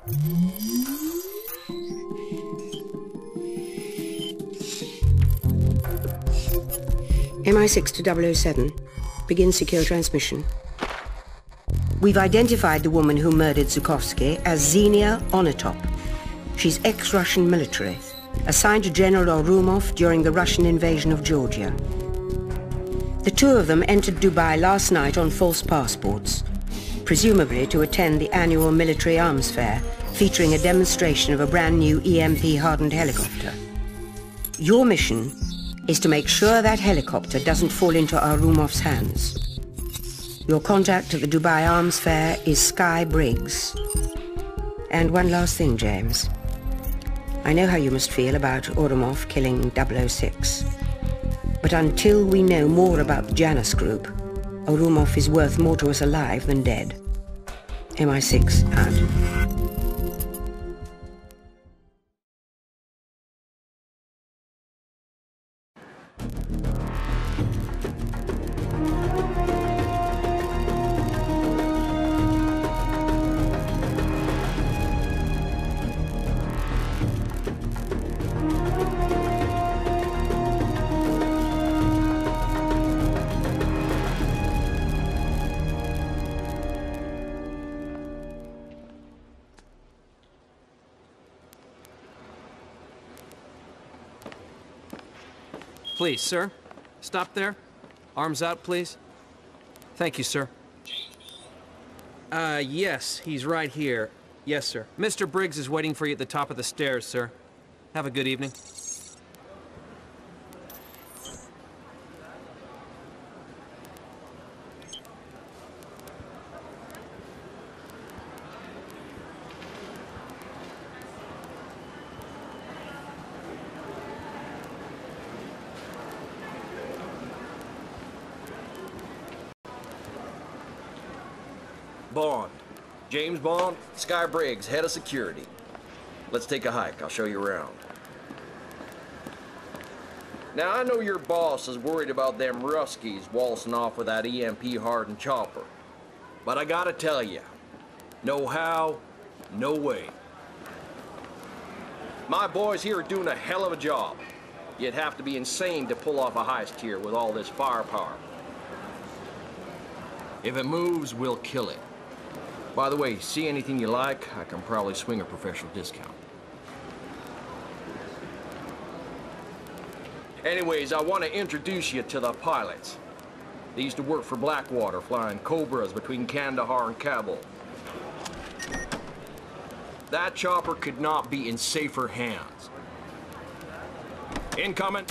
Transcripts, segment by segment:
MI6 to 007. Begin secure transmission. We've identified the woman who murdered Zhukovsky as Xenia Onatop. She's ex-Russian military, assigned to General Orumov during the Russian invasion of Georgia. The two of them entered Dubai last night on false passports, presumably to attend the annual military arms fair, featuring a demonstration of a brand new EMP-hardened helicopter. Your mission is to make sure that helicopter doesn't fall into Arumov's hands. Your contact at the Dubai Arms Fair is Sky Briggs. And one last thing, James. I know how you must feel about Orumov killing 006. But until we know more about the Janus Group, Orumov is worth more to us alive than dead. MI6 out. Please, sir. Stop there. Arms out, please. Thank you, sir. Yes, he's right here. Yes, sir. Mr. Briggs is waiting for you at the top of the stairs, sir. Have a good evening. Bond. James Bond, Sky Briggs, head of security. Let's take a hike. I'll show you around. Now, I know your boss is worried about them Ruskies waltzing off with that EMP-hardened chopper. But I gotta tell you, no how, no way. My boys here are doing a hell of a job. You'd have to be insane to pull off a heist here with all this firepower. If it moves, we'll kill it. By the way, see anything you like, I can probably swing a professional discount. Anyways, I want to introduce you to the pilots. They used to work for Blackwater, flying Cobras between Kandahar and Kabul. That chopper could not be in safer hands. Incoming.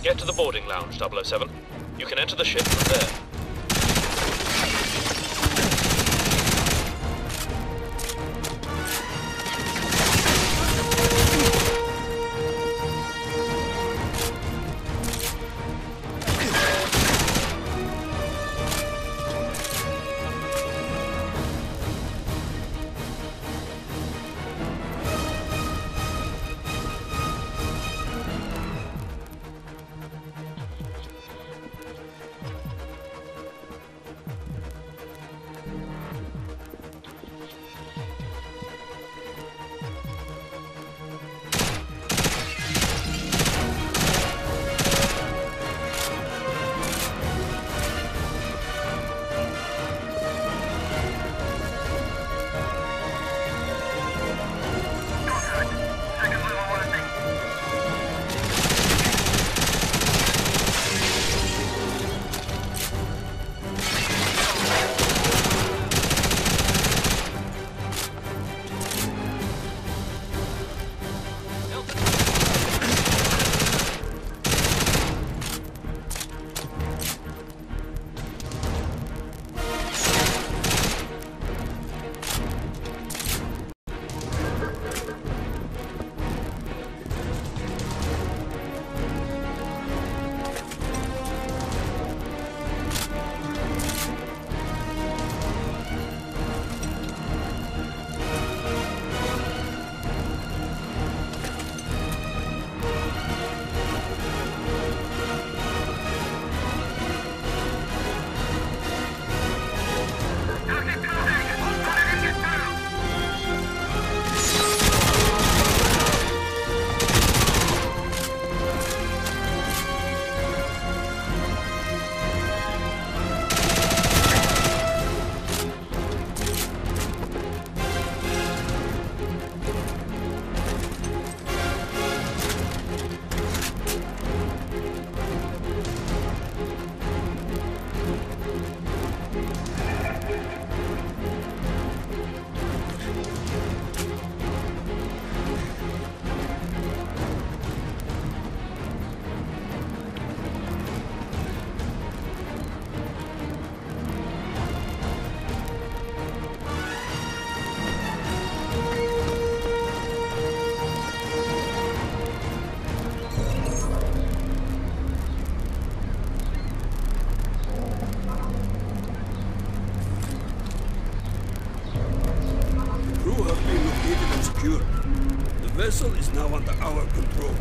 Get to the boarding lounge, 007. You can enter the ship from there. The vessel is now under our control.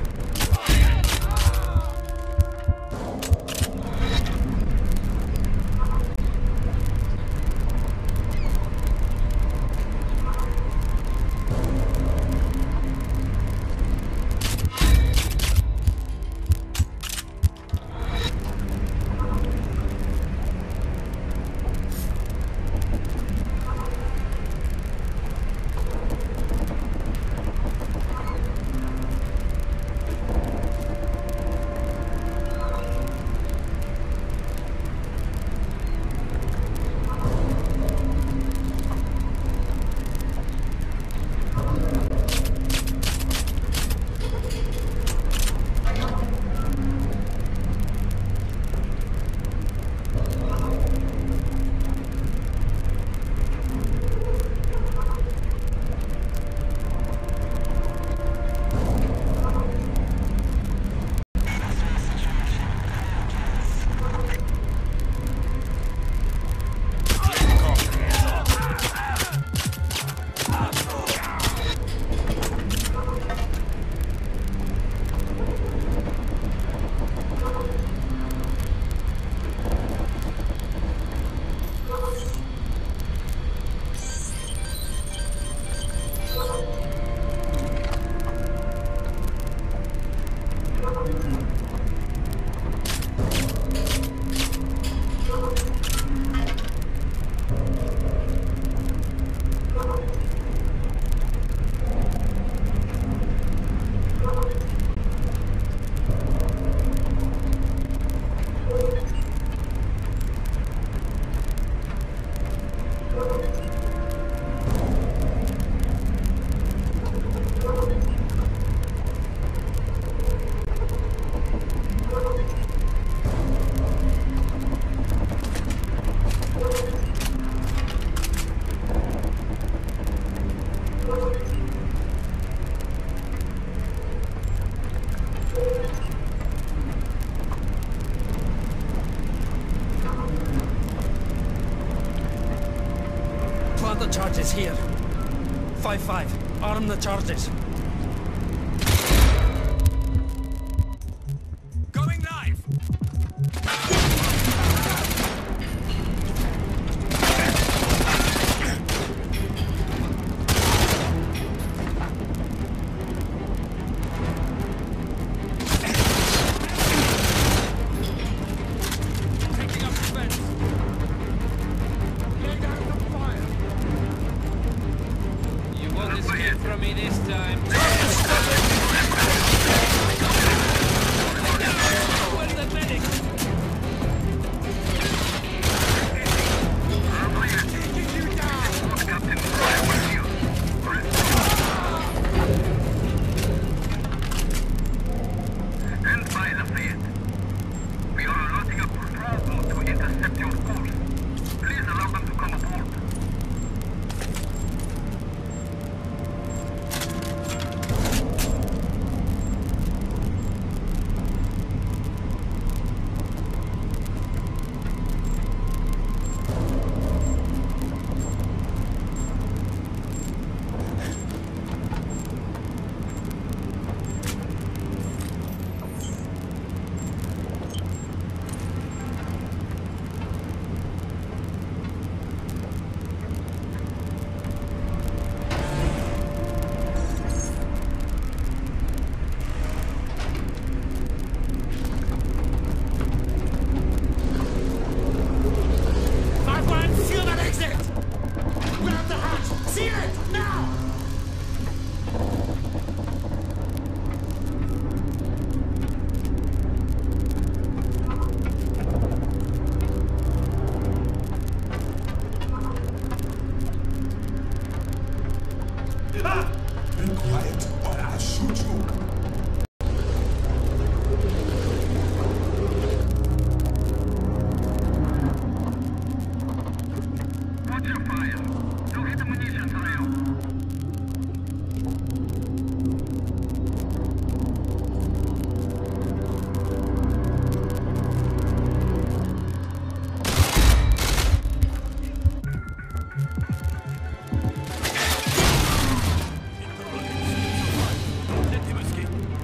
got the charges here. 5-5. Arm the charges. Going live! Taking up defense. Lay down the fire. You won't escape from me this time. Where's the medic? Taking you down! Stand by, Lafayette. We are loading a patrol boat to intercept your course. Please allow them to come aboard. Seal that exit! Grab the hatch! Seal it! Now! Be quiet or I'll shoot you. Watch your fire. Don't hit the munitions rail. Let him escape.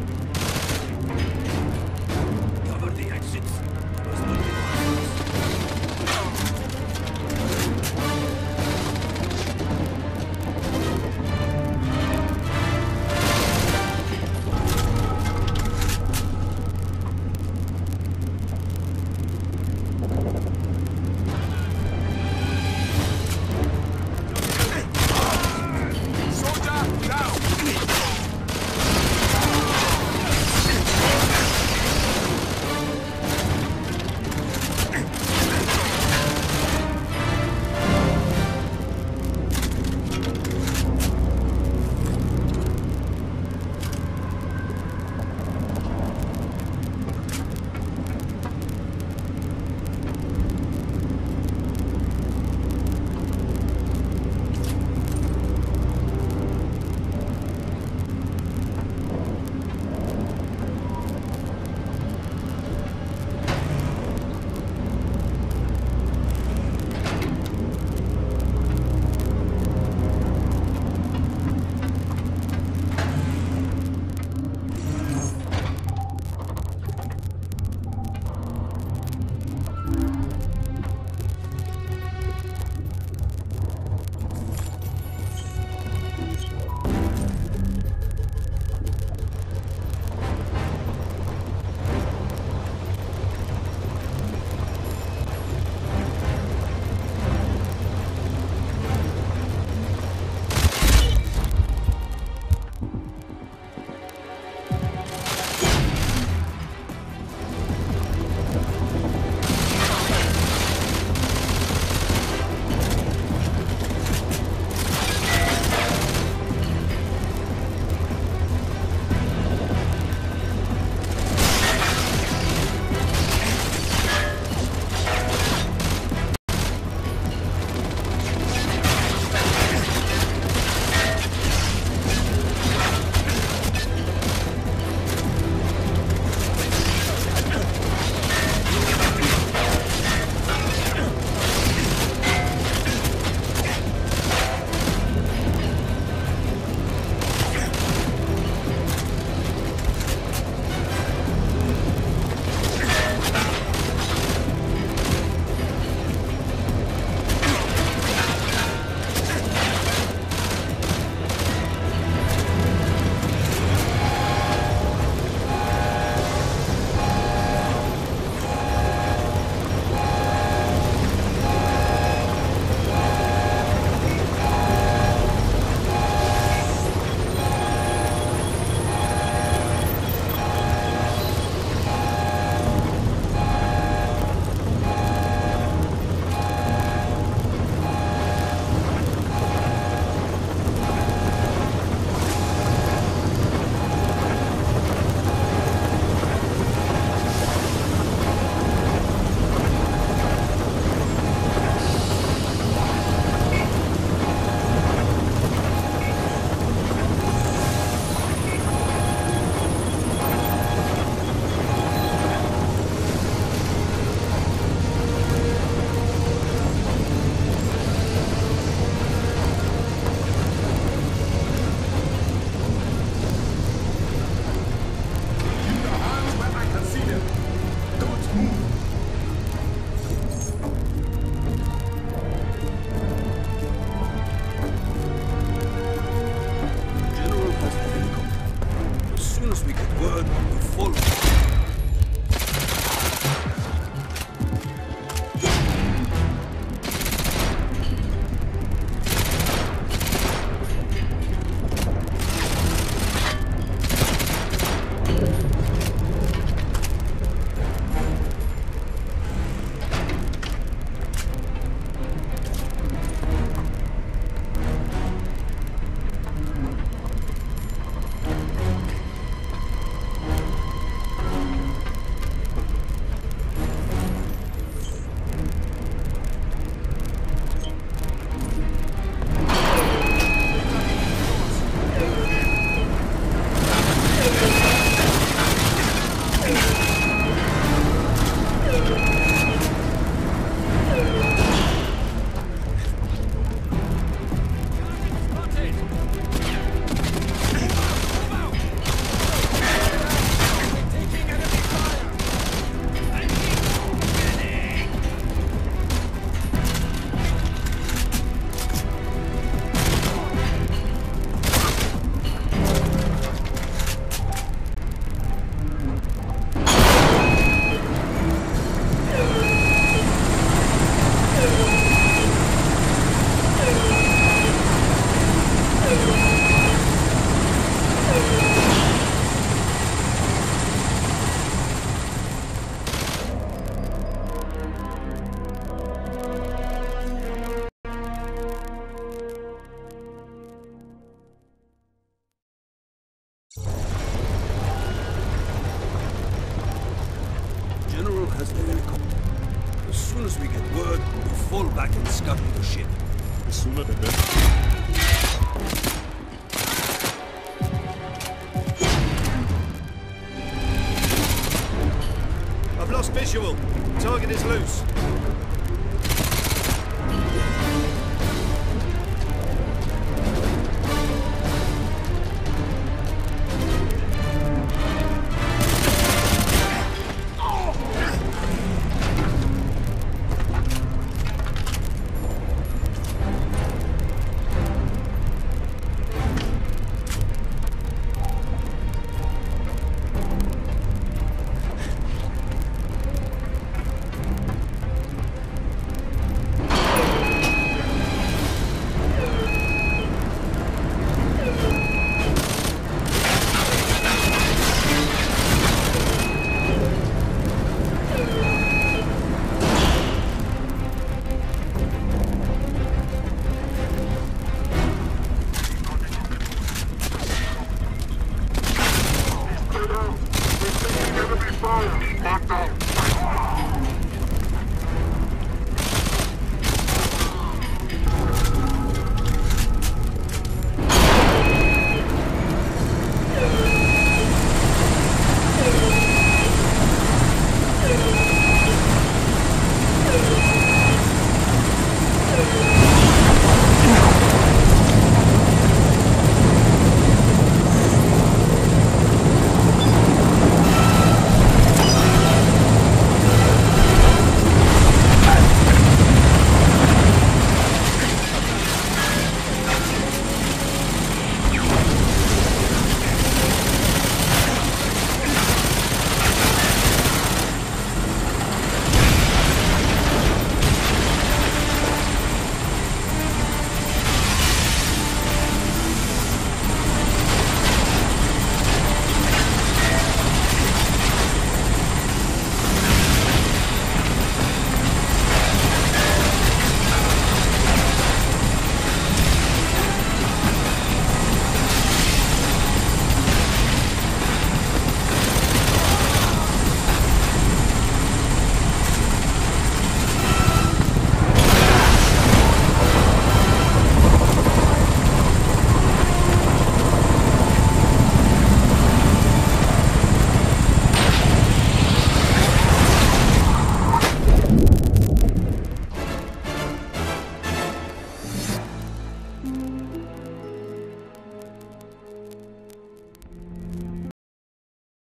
Cover the exits. Must not be fast. fall back and scuttle the ship. The sooner the better. I've lost visual. Target is loose.